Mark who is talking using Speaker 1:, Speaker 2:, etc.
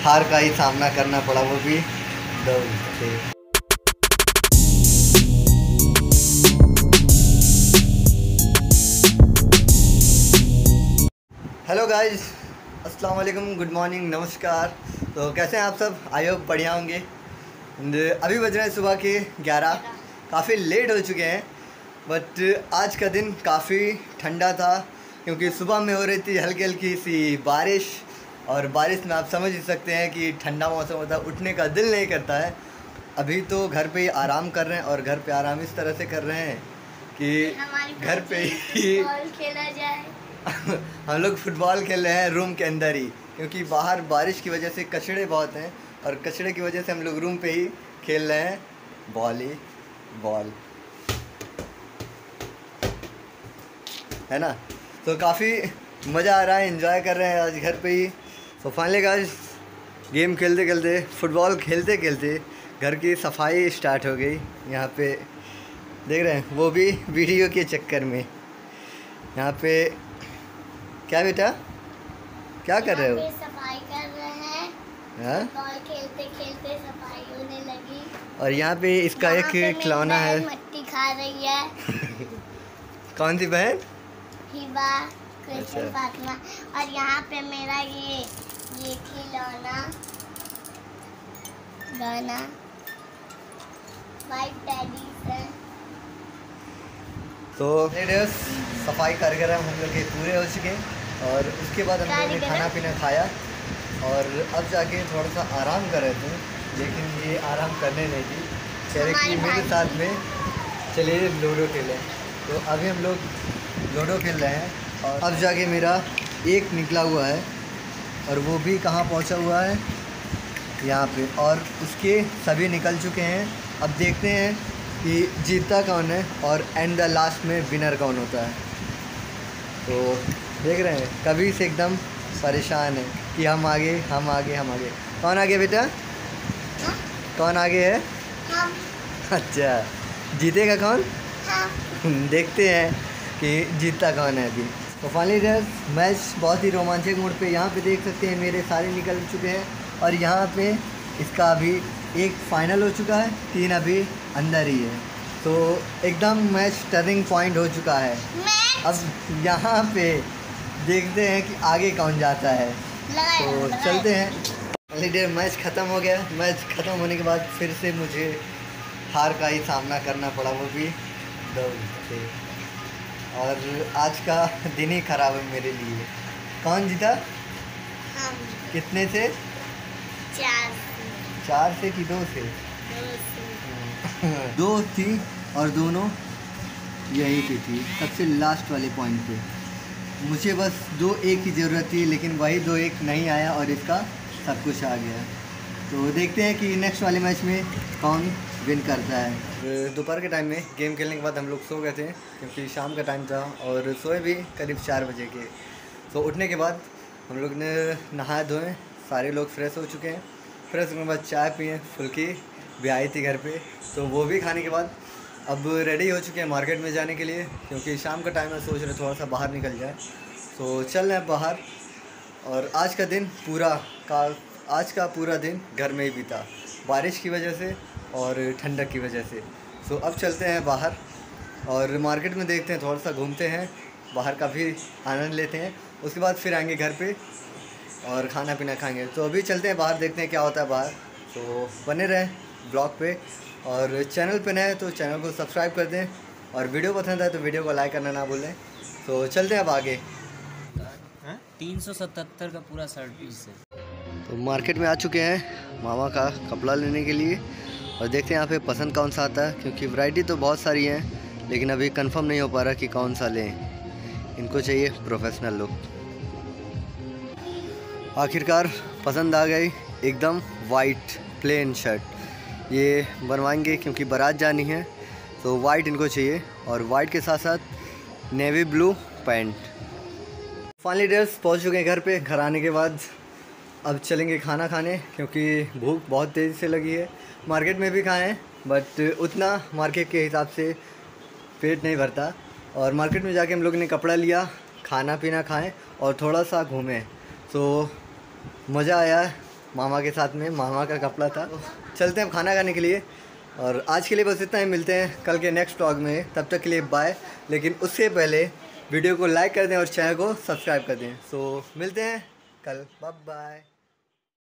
Speaker 1: हार का ही सामना करना पड़ा, वो भी दौड़ से। हेलो गाइस, अस्सलाम वालेकुम, गुड मॉर्निंग, नमस्कार। तो कैसे हैं आप सब? आई होप बढ़िया होंगे। अभी बज रहे हैं सुबह के 11। काफ़ी लेट हो चुके हैं, बट आज का दिन काफ़ी ठंडा था क्योंकि सुबह में हो रही थी हल्की हल्की सी बारिश, और बारिश में आप समझ ही सकते हैं कि ठंडा मौसम होता है, उठने का दिल नहीं करता है। अभी तो घर पे ही आराम कर रहे हैं, और घर पे आराम इस तरह से कर रहे हैं कि घर पे ही
Speaker 2: खेला जाए।
Speaker 1: हम लोग फुटबॉल खेल रहे हैं रूम के अंदर ही, क्योंकि बाहर बारिश की वजह से कचड़े बहुत हैं, और कचड़े की वजह से हम लोग रूम पे ही खेल रहे हैं बॉल, है ना। तो काफ़ी मज़ा आ रहा है, एंजॉय कर रहे हैं आज घर पे ही। तो फाइनली गाइस, गेम खेलते खेलते, फुटबॉल खेलते खेलते घर की सफाई स्टार्ट हो गई। यहाँ पे देख रहे हैं, वो भी वीडियो के चक्कर में। यहाँ पे क्या बेटा, क्या कर रहे हो?
Speaker 2: सफाई कर रहे हैं।
Speaker 1: हाँ?
Speaker 2: बॉल खेलते खेलते सफाई होने लगी।
Speaker 1: और यहाँ पे इसका एक खिलौना है।
Speaker 2: मट्टी खा रही है।
Speaker 1: कौन सी बहन?
Speaker 2: हिबा, कृष्ण, फातिमा। और यहाँ पे मेरा ये खिलौना गाना माय डैडी से।
Speaker 1: तो सफाई कार्यक्रम हम लोग के पूरे हो चुके हैं, और उसके बाद हम लोगों ने खाना पीना खाया, और अब जाके थोड़ा सा आराम कर रहे थे, लेकिन ये आराम करने नहीं दी, कह रहे कि मेरे साथ में चलिए लूडो खेलें। तो अभी हम लोग लूडो खेल रहे हैं, और अब जाके मेरा एक निकला हुआ है, और वो भी कहाँ पहुंचा हुआ है, यहाँ पे, और उसके सभी निकल चुके हैं। अब देखते हैं कि जीतता कौन है, और एंड द लास्ट में विनर कौन होता है। तो देख रहे हैं, कभी से एकदम परेशान है कि हम आगे। कौन आगे बेटा?
Speaker 2: हाँ?
Speaker 1: कौन आगे है?
Speaker 2: हम।
Speaker 1: अच्छा, जीतेगा कौन?
Speaker 2: हम।
Speaker 1: देखते हैं कि जीतता कौन है अभी। तो फाइनली मैच बहुत ही रोमांचक मोड पे, यहाँ पे देख सकते हैं मेरे सारे निकल चुके हैं, और यहाँ पे इसका अभी एक फाइनल हो चुका है, 3 अभी अंदर ही है। तो एकदम मैच टर्निंग पॉइंट हो चुका है। अब यहाँ पे देखते हैं कि आगे कौन जाता है। तो चलते हैं। लीडर, मैच ख़त्म हो गया। मैच ख़त्म होने के बाद फिर से मुझे हार का ही सामना करना पड़ा, वो भी दौड़ से। और आज का दिन ही ख़राब है मेरे लिए। कौन जीता?
Speaker 2: हम।
Speaker 1: कितने से? 4 से कि 2 से? 2 थी, और दोनों यहीं पे थी, सबसे लास्ट वाले पॉइंट पे। मुझे बस 2-1 की ज़रूरत थी, लेकिन वही 2-1 नहीं आया, और इसका सब कुछ आ गया। तो देखते हैं कि नेक्स्ट वाले मैच में कौन विन करता है। दोपहर के टाइम में गेम खेलने के बाद हम लोग सो गए थे, क्योंकि शाम का टाइम था, और सोए भी करीब 4 बजे के। तो उठने के बाद हम लोग ने नहाए धोए, सारे लोग फ्रेश हो चुके हैं। फ्रेश होने के बाद चाय पिए, फुल्की भी आई थी घर पे, तो वो भी खाने के बाद अब रेडी हो चुके हैं मार्केट में जाने के लिए, क्योंकि शाम का टाइम है, सोच रहे थोड़ा सा बाहर निकल जाए। तो चल रहे हैं बाहर। और आज का पूरा दिन घर में ही बीता, बारिश की वजह से और ठंडक की वजह से। तो अब चलते हैं बाहर, और मार्केट में देखते हैं, थोड़ा सा घूमते हैं, बाहर का भी आनंद लेते हैं। उसके बाद फिर आएंगे घर पे और खाना पीना खाएंगे। तो अभी चलते हैं बाहर, देखते हैं क्या होता है बाहर। तो बने रहें ब्लॉग पे, और चैनल पे नए हैं तो चैनल को सब्सक्राइब कर दें, और वीडियो पसंद आए तो वीडियो को लाइक करना ना भूलें। तो चलते हैं अब आगे।
Speaker 3: 377 का पूरा शर्ट पीस है।
Speaker 1: तो मार्केट में आ चुके हैं मामा का कपड़ा लेने के लिए, और देखते हैं यहाँ पे पसंद कौन सा आता है, क्योंकि वैरायटी तो बहुत सारी है, लेकिन अभी कंफर्म नहीं हो पा रहा कि कौन सा लें। इनको चाहिए प्रोफेशनल लुक। आखिरकार पसंद आ गई, एकदम वाइट प्लेन शर्ट। ये बनवाएंगे क्योंकि बारात जानी है, तो वाइट इनको चाहिए, और वाइट के साथ साथ navy blue pant. Finally dress पहुँच चुके हैं घर पे। घर आने के बाद अब चलेंगे खाना खाने, क्योंकि भूख बहुत तेज़ी से लगी है। मार्केट में भी खाएं, बट उतना मार्केट के हिसाब से पेट नहीं भरता, और मार्केट में जाके हम लोग ने कपड़ा लिया, खाना पीना खाएं, और थोड़ा सा घूमें। तो मज़ा आया मामा के साथ में, मामा का कपड़ा था। चलते हैं अब खाना खाने के लिए, और आज के लिए बस इतना ही। मिलते हैं कल के नेक्स्ट व्लॉग में, तब तक के लिए बाय। लेकिन उससे पहले वीडियो को लाइक कर दें और चैनल को सब्सक्राइब कर दें। सो मिलते हैं कल, बाय बाय।